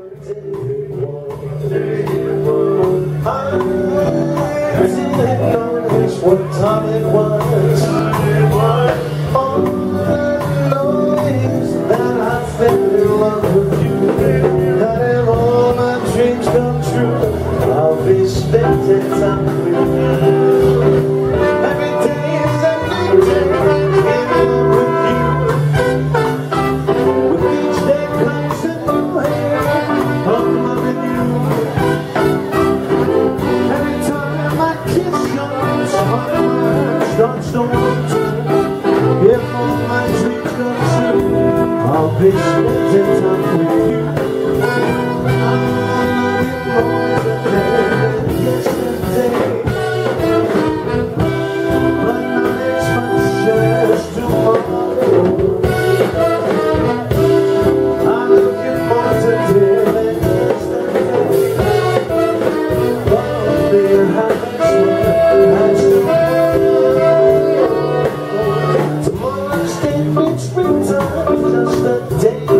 What time it was. All I know is that I fell in love with you. That all my dreams come true. I'll be spending time with you. Every day is a new day. In love with you. With each day comes a new day. I'm loving you. Every time I kiss your lips, starts to want to. If all my dreams come true, I'll be spending time with you. I love you more than yesterday, but not as much as tomorrow. I love you more today than yesterday, but dear, how much more as tomorrow. Tomorrow's day makes me time, just a day.